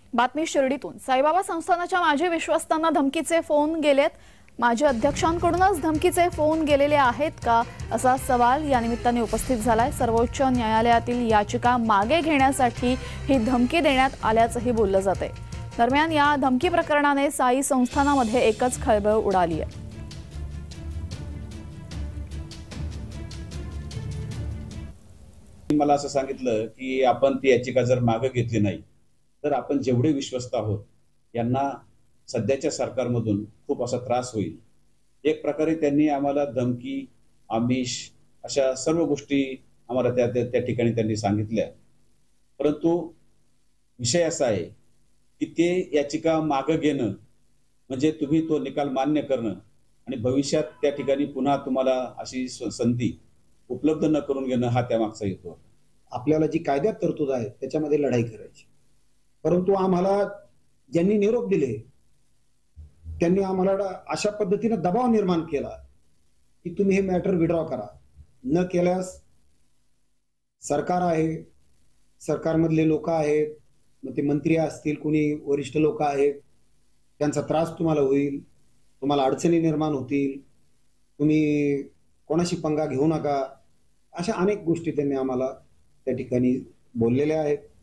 बातमी शिर्डीतून। साईबाबा संस्थानाच्या माजी विश्वस्तांना धमकीचे फोन गेलेत। माजी अध्यक्षांकडूनच धमकीचे फोन गेलेले आहेत का, असा सवाल या निमित्ताने उपस्थित झालाय। सर्वोच्च न्यायालयातील याचिका मागे घेण्यासाठी ही धमकी देण्यात आल्याचंही बोललं जातंय। दरम्यान या धमकी प्रकरणाने साई संस्थानामध्ये एकच खळबळ उडाली आहे। मला असं सांगितलं की आपण ती याचिका जर मागे घेतली नाही तर आपण जेवढे विश्वस्त आहोत यांना सध्याच्या सरकारमधून खूप असा त्रास होईल। एक प्रकारे त्यांनी आम्हाला धमकी, आमिष अशा सर्व गोष्टी आम्हाला त्या ठिकाणी त्यांनी सांगितल्या। परंतु विषय असा आहे की ते याचिका मागे घेणं म्हणजे तुम्ही तो निकाल मान्य करणं आणि भविष्यात त्या ठिकाणी पुन्हा तुम्हाला अशी संधी उपलब्ध न करून घेणं हा त्यामागचा हेतू आहे। आपल्याला जी कायद्यात तरतूद आहे त्याच्यामध्ये लढाई करायची, परंतु आम्हाला ज्यांनी निरोप दिले त्यांनी आम्हाला अशा पद्धतीने दबाव निर्माण केला की तुम्ही हे मॅटर विड्रॉ करा, न केल्यास सरकार आहे, सरकारमधले लोक आहेत, मग ते मंत्री असतील, कोणी वरिष्ठ लोक आहेत, त्यांचा त्रास तुम्हाला होईल, तुम्हाला अडचणी निर्माण होतील, तुम्ही कोणाशी पंगा घेऊ नका, अशा अनेक गोष्टी त्यांनी आम्हाला त्या ठिकाणी बोललेल्या आहेत।